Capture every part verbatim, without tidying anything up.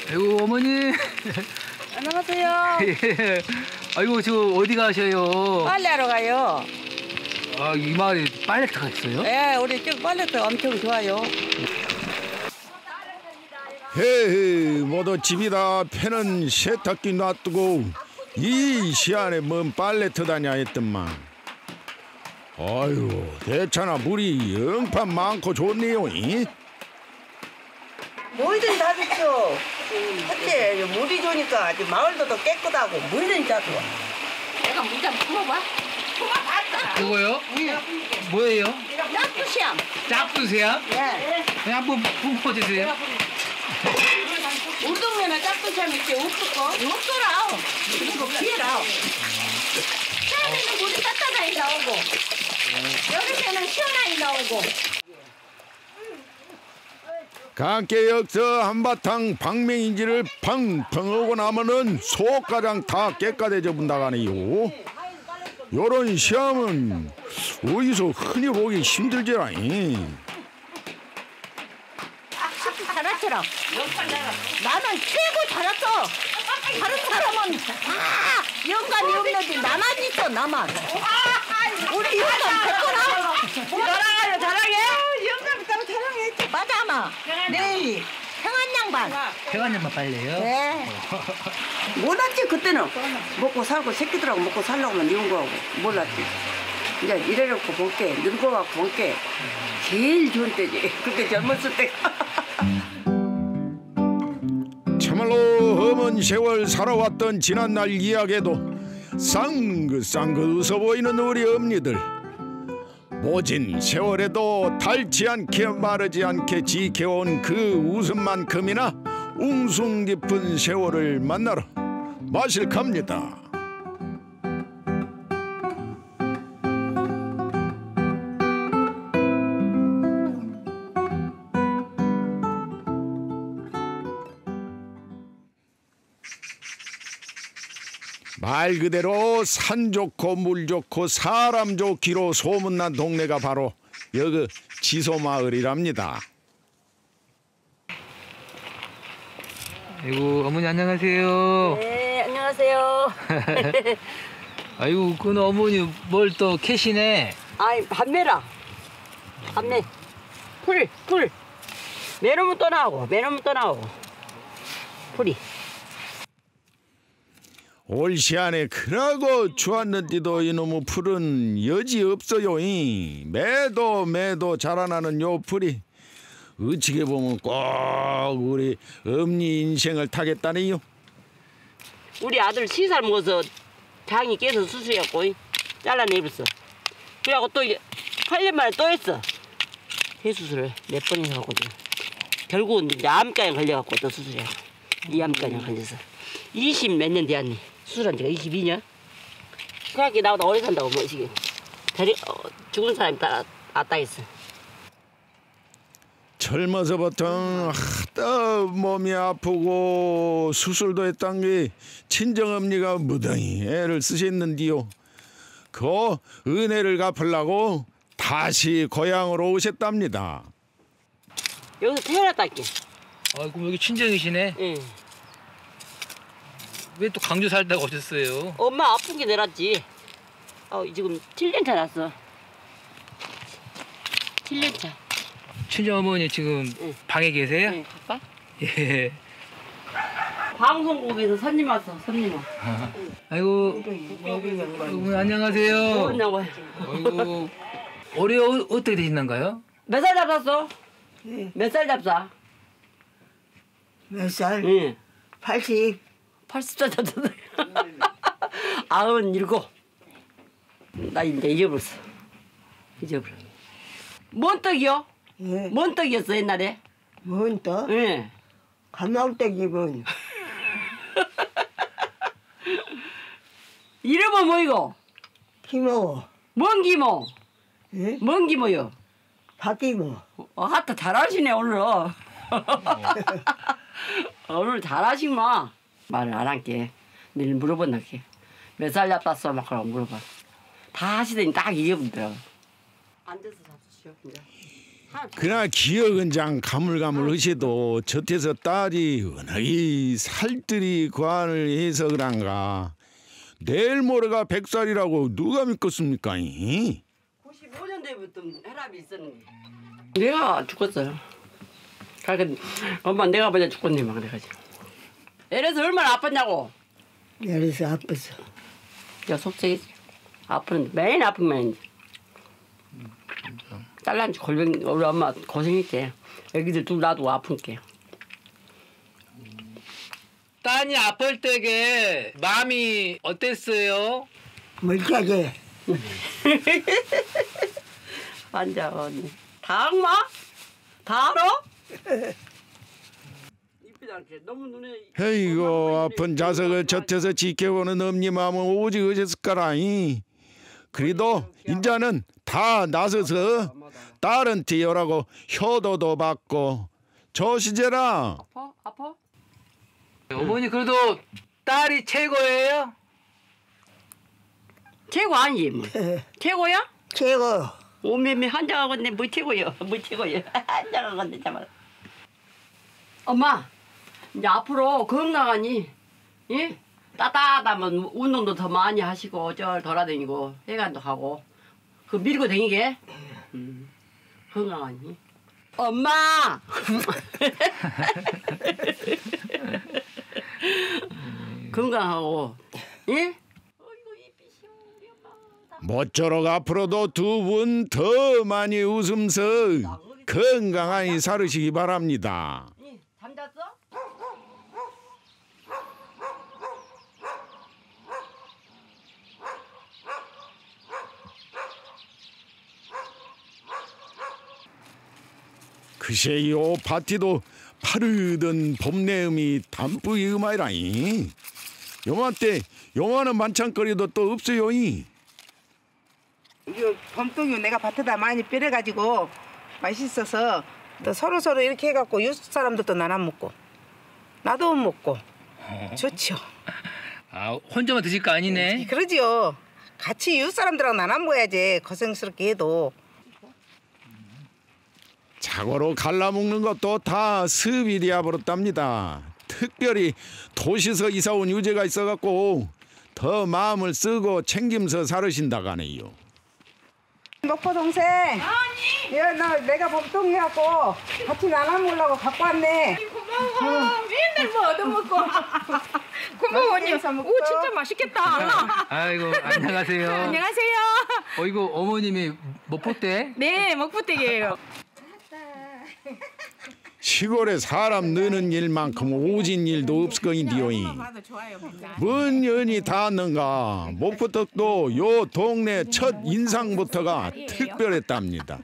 아이고 어머니. 안녕하세요. 예. 아이고 저 어디 가셔요? 빨래하러 가요. 아, 이 마을에 빨래터가 있어요? 네, 우리 쪽 빨래터 엄청 좋아요. 헤헤, 모두 집이다 패는 세탁기 놔두고 이 시안에 뭔 빨래터다냐 했더만. 아유, 대차나 물이 영판 많고 좋네요. 이? 뭐든 다 좋죠. 첫째, 물이 좋으니까 아주 마을도 더 깨끗하고 뭐든 다 좋아. 내가 물 좀 풀어봐. 이거요? 뭐예요? 짝두시암. 짝두세요? 네. 그냥 한번 뿜어주세요. 우리 동네는 짝두시암 있지 없을 거. 없더라. 이거 피해라. 처음에는 물이 따뜻하게 나오고 여름에는 시원하게 나오고. 강께 역서 한바탕 방맹인지를 팡팡 하고 나면은 속가장 다 깨끗해져 본다가네요. 요런 시험은 어디서 흔히 보기 힘들지라니. 잘하처럼. 나는 최고 잘했어. 다른 사람은 다 영감이 없는데 나만 있어 나만. 우리 영감 됐구나. 자랑해요, 자랑해. 영감 있다고 자랑해. 맞아 아마. 네. 평안 양반. 태관님만 빨래요? 네. 몰랐지 그때는. 먹고 살고 새끼들하고 먹고 살려고만 이런 거하고 몰랐지. 이제 이래놓고 볼게 늙어갖고 볼게 제일 좋은 때지. 그때 젊었을 때가. 참말로 험한 세월 살아왔던 지난날 이야기에도 쌍긋쌍긋 웃어 보이는 우리 엄니들. 모진 세월에도 닳지 않게 마르지 않게 지켜온 그 웃음만큼이나 웅숭 깊은 세월을 만나러 마실 갑니다. 말 그대로 산 좋고 물 좋고 사람 좋기로 소문난 동네가 바로 여기 지소마을이랍니다. 아이고 어머니 안녕하세요. 네 안녕하세요. 아이고 그 어머니 뭘 또 캐시네. 아이 밤매라. 밤매. 풀 풀. 매너면 또 나오고 매너면 또 나오고. 풀이. 올 시안에 그러고 좋았는데도 이놈의 풀은 여지 없어요. 이. 매도 매도 자라나는 요 풀이 어찌게 보면 꼭 우리 엄니 인생을 타겠다네요. 우리 아들 시살 먹어서 장이 깨서 수술했고 잘라내버렸어. 그래갖고 또 팔 년 만에 또 했어. 해수술을 몇 번이나 하거든. 결국은 이제 암까지 걸려갖고 또 수술해. 이 암까지 걸려서 이십 몇 년 되었니. 수술한 지가 이십이 년. 그렇게 나보다 오래 산다고 뭐시기. 데리 어, 죽은 사람이 다 왔다 했어. 젊어서부터 하다 몸이 아프고 수술도 했던 게 친정엄니가 무당히 애를 쓰셨는디요. 그 은혜를 갚으려고 다시 고향으로 오셨답니다. 여기서 태어났다께. 아 그럼 여기 친정이시네. 응. 왜 또 강주 살다가 오셨어요? 엄마 아픈 게 내렸지. 어, 지금 칠 년 차 났어. 칠 년 차. 친정 어머니 지금 응. 방에 계세요? 네, 갈까? 예. 방송국에서 손님 왔어, 손님 와. 아이고 어머니 안녕하세요. 뭐냐고. 아이고 올해 어, 어떻게 되시는가요? 몇 살 잡았어? 네. 몇 살 잡사? 몇 살? 응. 팔십. 팔십 살 잡았어. 아흔 일곱. 나 이제 잊어버렸어. 잊어버려. 뭔 떡이요? 예. 뭔 떡이었어 옛날에? 뭔 또? 응. 가마우떡이 뭔? 이름은 뭐이고? 힘어. 뭔 기모? 예? 뭔 기모요? 바뀌고. 어, 하여튼 잘하시네 오늘. 오늘 잘하시구만. 말을 안 할게. 내일 물어본다게. 몇 살 잡았어? 막 그러고 물어봐. 다 하시더니 딱 이겨본더라고. 앉아서 잡수시오. 이제. 그나 기억은 장 가물가물하시도 젖에서 딸이 은하이 살들이 관을 해서 그런가. 내일 모레가 백살이라고 누가 믿겠습니까? 구십오 년대부터 혈압이 있었는데 내가 죽었어요. 그러니까 엄마 내가 먼저 죽겠네 막 그래가지고. 애래서 얼마나 아팠냐고. 그래서 아팠어. 야 속색이 아프는데 매일 아프면 딸란지 골병 우리 엄마 고생했게. 애기들 둘 놔두고 아픈게. 딸이 아플 때게 마음이 어땠어요? 멀쩡하게. 완전 다 악마? 다 알아? 이쁘지 않게 너무 눈에. 에이고 아픈 자석을 젖에서 지켜보는 엄니 마음은 오직 어셨을까라이. 그래도 인자는 다 나서서 딸한테 열하고 효도도 받고 저 시제라. 아파? 아파? 어머니 그래도 딸이 최고예요? 최고 아니지 뭐. 최고야? 최고. 오메메 한장하건데 뭐 최고요? 뭐 최고요? 한장하건데 잠깐. 엄마 이제 앞으로 건강하니 예? 따뜻하면 운동도 더 많이 하시고 절 돌아다니고 해관도 하고 그 밀고 다니게 음, 건강하니 엄마 건강하고 예? 모쪼록 앞으로도 두 분 더 많이 웃으면서 건강하게 살으시기 바랍니다. 예, 잠잤어? 글쎄 요 파티도 파르던 봄내음이 담뿌이 음아이라이. 요맘때 요만한 반찬거리도 또 없어요이. 이거 범떡이 내가 밭에다 많이 빼려가지고 맛있어서 또 서로 서로 이렇게 해갖고 이웃 사람들도 나눠 먹고 나도 먹고 좋죠. 아 혼자만 드실 거 아니네. 그러지요. 같이 이웃 사람들하고 나눠 먹어야지 고생스럽게 해도. 자고로 갈라먹는 것도 다 습일이야 버렸답니다. 특별히 도시서 이사 온 유재가 있어갖고 더 마음을 쓰고 챙김서 살으신다가네요. 먹고 동생. 아니. 야, 나 내가 범떡 해갖고 같이 나눠 먹으려고 갖고 왔네. 고마워. 맨날 뭐 얻어먹고. 고마워 언니. 오 진짜 맛있겠다. 아이고 안녕하세요. 안녕하세요. 어이구 어머님이 먹보대? 네 먹부대기예요. 시골에 사람 느는 일만큼 오진 일도 없을 거인디요이. 뭔 연이 닿았는가. 목포떡도 요 동네 첫 인상부터가 특별했답니다.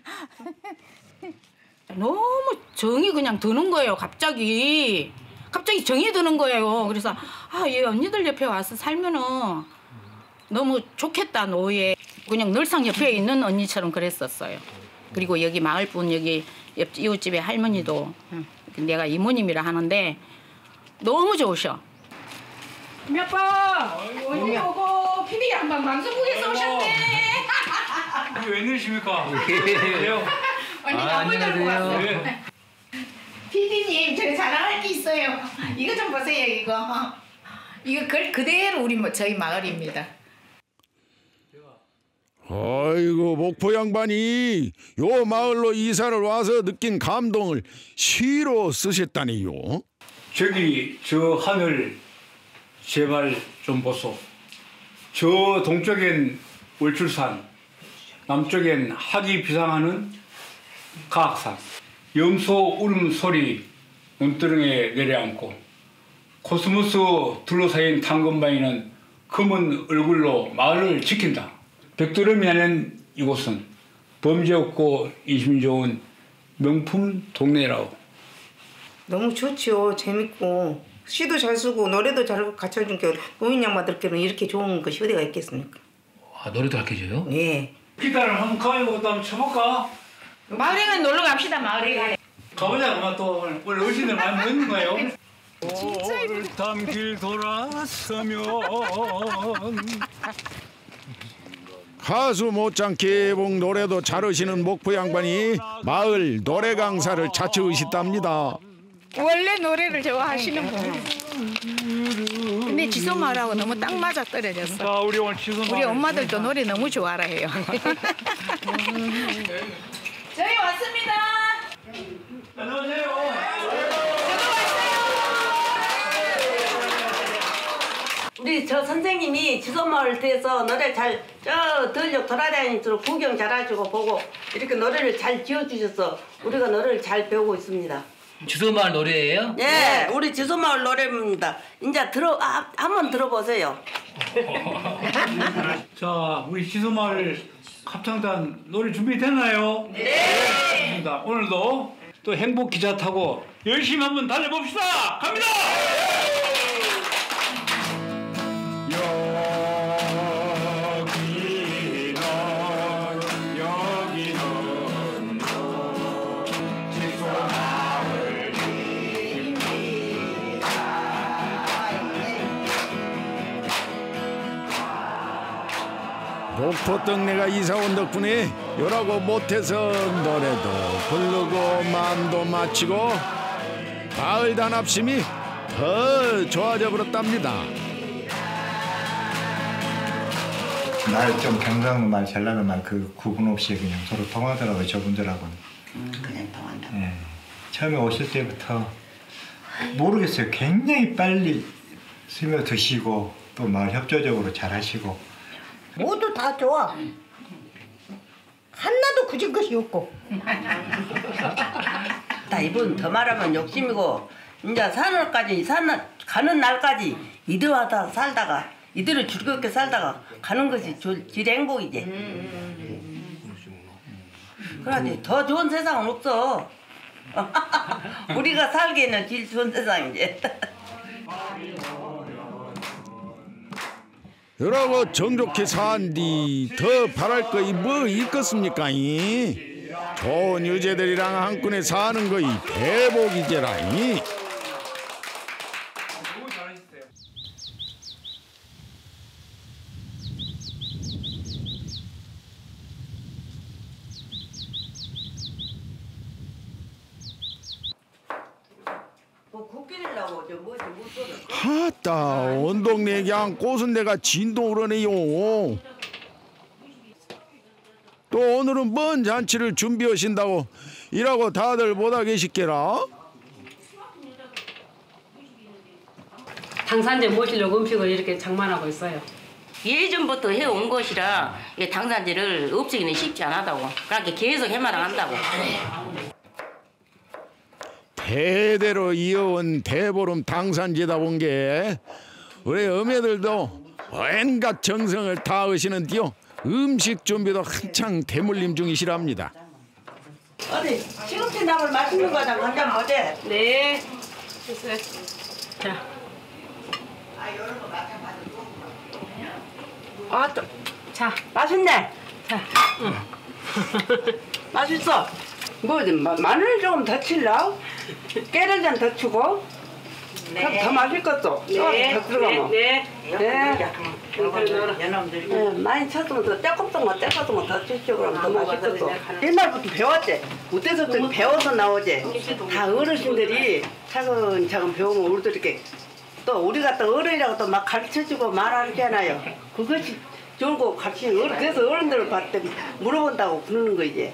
너무 정이 그냥 드는 거예요. 갑자기. 갑자기 정이 드는 거예요. 그래서 아, 이 언니들 옆에 와서 살면은 너무 좋겠다 노예. 그냥 늘상 옆에 있는 언니처럼 그랬었어요. 그리고 여기 마을분 여기 옆 이웃집에 할머니도 내가 이모님이라 하는데 너무 좋으셔. 몇 번 언니 오고 피디 양반 방송국에서 오셨네. 웬일이십니까? 언니 아, 너무 잘 안녕하세요. 보았어요. 피디님 제가 자랑할 게 있어요. 이거 좀 보세요 이거. 이거 그, 그대로 우리 뭐 저희 마을입니다. 아이고 목포 양반이 요 마을로 이사를 와서 느낀 감동을 시로 쓰셨다니요. 저기 저 하늘 제발 좀 보소. 저 동쪽엔 월출산, 남쪽엔 학이 비상하는 가악산. 염소 울음소리 눈두렁에 내려앉고 코스모스 둘러싸인 당근바위는 검은 얼굴로 마을을 지킨다. 백두름이 나는 이곳은 범죄 없고 인심 좋은 명품 동네라고. 너무 좋죠. 재밌고 시도 잘 쓰고 노래도 잘 갖춰준 게 노인 양반들께는 이렇게 좋은 것이 어디가 있겠습니까? 아 노래도 가르쳐줘요? 예. 기타를 한번 가지고 한번 쳐볼까? 마을에 놀러 갑시다 마을에. 가보자. 그만 또 원래 어르신들 많이 모이는 거예요. 올담길 돌아서면 가수 못지않게 복 노래도 잘하시는 목포 양반이 마을 노래 강사를 자처하셨답니다. 원래 노래를 좋아하시는 분. 근데 지소마을하고 너무 딱 맞아 떨어졌어. 자, 우리 오늘 지소마을. 우리 엄마들도 노래 너무 좋아라 해요. 저희 왔습니다. 안녕하세요. 우리 저 선생님이 지소마을 뒤에서 노래 잘 저 들녘 돌아다니면서 구경 잘하시고 보고 이렇게 노래를 잘 지어주셔서 우리가 노래를 잘 배우고 있습니다. 주소마을 노래예요? 예, 우리 지소마을 노래입니다. 이제 들어 아, 한번 들어보세요. 자, 우리 지소마을 합창단 노래 준비됐나요? 네. 오늘도 또 행복 기차 타고 열심히 한번 달려봅시다. 갑니다. 목포 떡내가 이사 온 덕분에 요라고 못해서 노래도 부르고 마음도 맞추고 마을 단합심이 더 좋아져 버렸답니다. 말 좀 경상도 말 전라도 말 그 구분 없이 그냥 서로 통하더라고요. 저분들하고는. 음, 그냥 통한다. 예. 처음에 오실 때부터 모르겠어요. 굉장히 빨리 스며드시고 또 말 협조적으로 잘하시고. 모두 다 좋아. 하나도 굳은 것이 없고. 다 이분 더 말하면 욕심이고 이제 산을까지 산 가는 날까지 이대로 다 살다가 이대로 즐겁게 살다가 가는 것이 질 행복이지. 그러지 더 좋은 세상은 없어. 우리가 살기에는 제일 좋은 세상이지. 요라고 정좋게 산뒤 더 바랄 거이 뭐 있겠습니까? 이? 좋은 유재들이랑 한끈에 사는 거이 대복이제라. 이? 하따 온 동네 그냥 꽃은 내가 진동 오르네요. 또 오늘은 뭔 잔치를 준비하신다고 이라고 다들 못하 계시게라. 당산제 모시려고 음식을 이렇게 장만하고 있어요. 예전부터 해온 것이라 당산제를 없애기는 쉽지 않다고. 그러니까 계속 해만 한다고. 대대로 이어온 대보름 당산제다 본 게 우리 어머니들도 온갖 정성을 다하시는디요. 음식 준비도 한창 대물림 중이시랍니다. 어디 시금치 나물 맛있는 거 좀 한 잔 보지. 네. 자. 아, 또, 자, 맛있네. 자, 응. 맛있어. 뭐, 마, 마늘 조금 더 칠라? 깨를 좀 더 주고. 네. 그럼 더 맛있겠어. 네. 더 들어가면. 네. 네. 네. 네. 많이 쳤으면 더 떼껍던 떼껍던 더 주시고 그러면 더 맛있겠어. 옛날부터 배웠지. 우때서부터 배워서 나오지. 다 어르신들이 차근차근 배우면 우리도 이렇게 또 우리가 또 어른이라고 또 막 가르쳐주고 말하잖아요. 그것이 좋은 거 같이 어른, 그래서 어른들을 봤을 때 물어본다고 그러는 거지.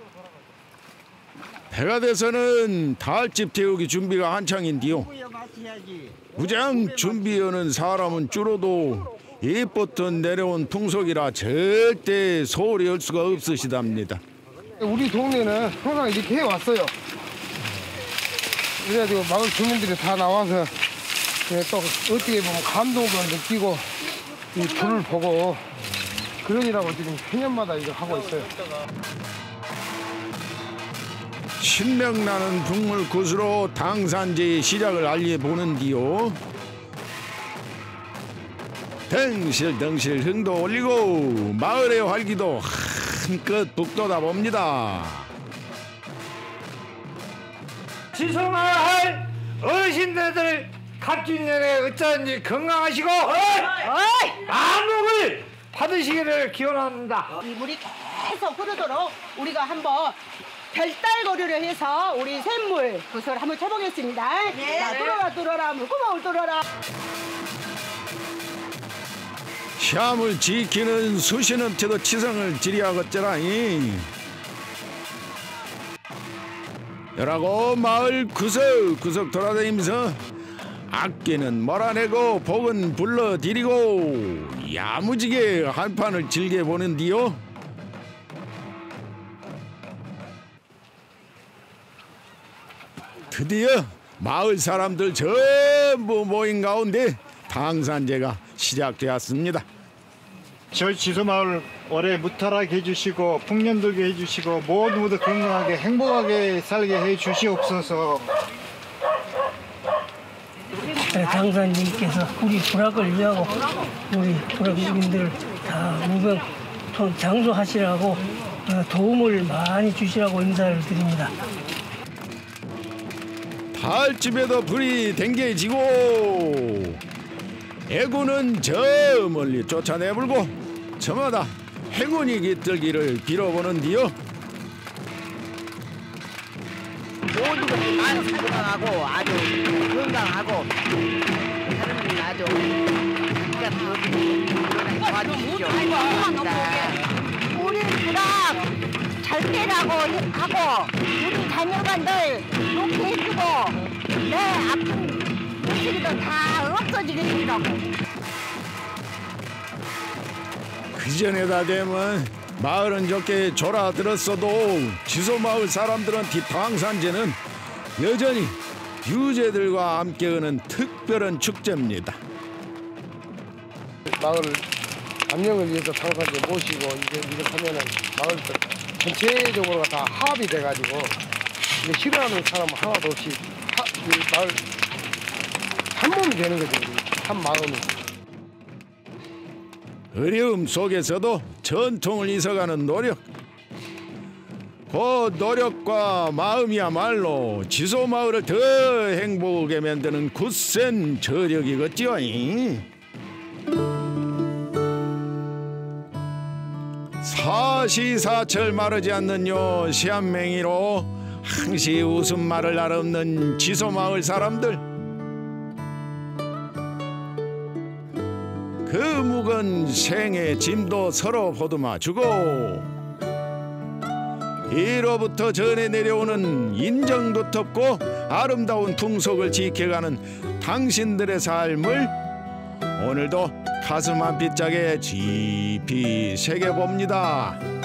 해가 돼서는 달집 태우기 준비가 한창인데요. 무장 준비하는 사람은 줄어도 예뻤던 내려온 풍속이라 절대 소홀히 할 수가 없으시답니다. 우리 동네는 항상 이렇게 해왔어요. 그래가지고 마을 주민들이 다 나와서 또 어떻게 보면 감동을 느끼고 이 불을 보고 그러니라고 지금 해년마다 이거 하고 있어요. 신명나는 북물 굿으로 당산제의 시작을 알려보는디요. 덩실덩실 흥도 올리고 마을의 활기도 한껏 북돋아 봅니다. 지소마을 어르신들 갑진년에 어쩐지 건강하시고 암흑을 받으시기를 기원합니다. 이 물이 계속 흐르도록 우리가 한번 별달거리를 해서 우리 샘물 그것을 한번 쳐보겠습니다. 네. 자, 뚫어라 뚫어라 물구멍을 뚫어라. 샴을 지키는 수신업체도 치성을 지리하겠더라니. 여라고 마을 구석구석 돌아다니면서 악기는 몰아내고 복은 불러드리고 야무지게 한판을 즐겨보는디요. 드디어 마을 사람들 전부 모인 가운데 당산제가 시작되었습니다. 저희 지소마을 올해 무탈하게 해주시고 풍년돌게 해주시고 모두 모두 건강하게 행복하게 살게 해주시옵소서. 당사님께서 우리 불악을 위하고 우리 불악민들 다 무병 장수하시라고 도움을 많이 주시라고 인사를 드립니다. 달집에도 불이 댕겨지고 애구는 저 멀리 쫓아내불고 저마다 행운이 깃들기를 빌어보는디요. 모든 것이 많이 건강하고 아주 건강하고 사람들이 아주 도와주십시오. 우리 불악 잘 되라고 하고 우리 자녀간들 좋게 해주고 내 아픈 무시기도 다 없어지게 해주라고. 그전에다 되면 마을은 좋게 졸아들었어도 지소마을 사람들은 뒷당산제는 여전히 유재들과 함께 하는 특별한 축제입니다. 마을 안녕을 위해서 당산제 모시고 이제 이렇게 하면은 마을들 전체적으로 다 합이 돼가지고 이게 싫어하는 사람 하나도 없이 하, 이 마을 한 몸이 되는 거죠. 한 마음이. 어려움 속에서도 전통을 이어가는 노력. 그 노력과 마음이야말로 지소마을을 더 행복하게 만드는 굳센 저력이겠지요. 사시사철 마르지 않는 요 시한맹이로 항시 웃음말을 날없는 지소마을 사람들. 그 묵은 생의 짐도 서로 보듬어주고 이로부터 전해 내려오는 인정도 덮고 아름다운 풍속을 지켜가는 당신들의 삶을 오늘도 가슴 한 빗짝에 깊이 새겨봅니다.